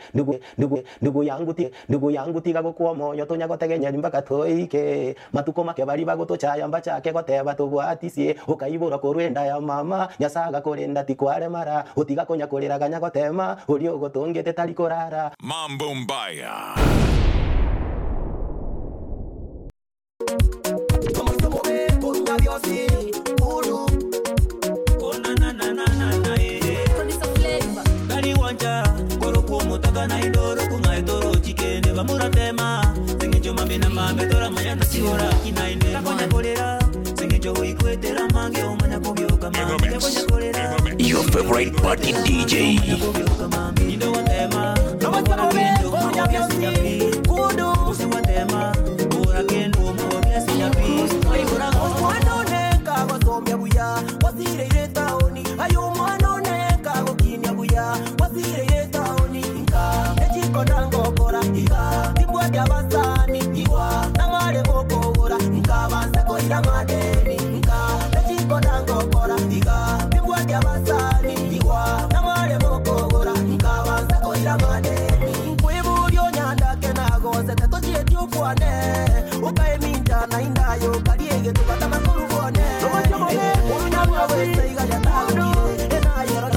ndugu yangu tiga gukwo moyo tunyagotegenya mpaka toike matuko make bari bagutuchaya mbachake goteba tugwaticie ukaibura kurwenda ya mama nyasaga kurinda tikware mara utiga konya kuriraga nyagotema uri ugutungite tari kurara Mambo Mbaya. Na idoro kunga idoro chikene bamura tema singejo mambina mambe tora mayana siora kinaine kakonya kolera singejo uikwetera mange umanya kubyoka mambe kakonya kolera your favorite party DJ ndo watema ora kendo mwa sinyapi kudu usiwatema ora kendo mwa sinyapi ayura mwana neka wasomya buya wasire taoni ayo mwana neka gokinya buya wasire taoni Kodango kora iga Ibwa diabasani iwa Namare moko kora Ika banse ko ira madeni Ika Lechi kodango kora iga Ibwa diabasani iwa Namare moko kora Ika banse ko ira madeni Kwebu dio nyanda kenago Sete tochi etiupuane Ukae minja na indayo Kariege tukata makuru kone Una mwawese iga yatauni Enayo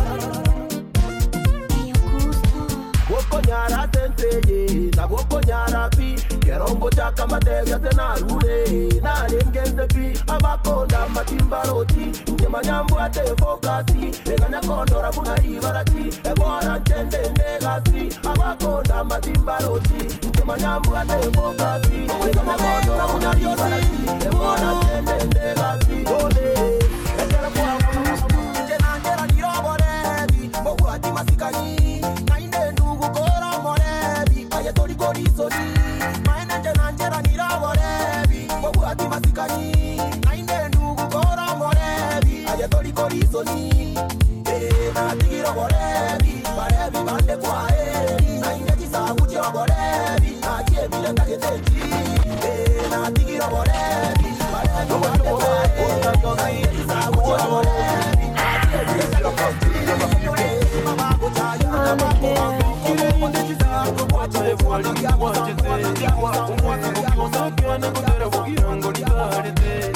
Nyara senteye na boko nyara pi kerombo chaka matega tena rule na lengenze pi abakonda matimbaroti nyama nyambo ate fokasi eganya kondora kuna ibarati ebora ntende negasi abakonda matimbaroti nyama nyambo ate fokasi eganya kondora kuna ibarati ebora ntende negasi ole ekera kwa tena ndera dirobore boku ati masikani Tori kori sori, maina jana niraborebi, bobu ati masikani, nainde ndugu kora morebi, aya tori kori sori, na tigiro borebi, barebi bande kwa nainde kisabu chio borebi, na kie bila kageteji, na tigiro borebi, barebi bande kwa nainde kisabu chio borebi, na kie bila kageteji, mama kuchaya, mama kuchaya. Watch it,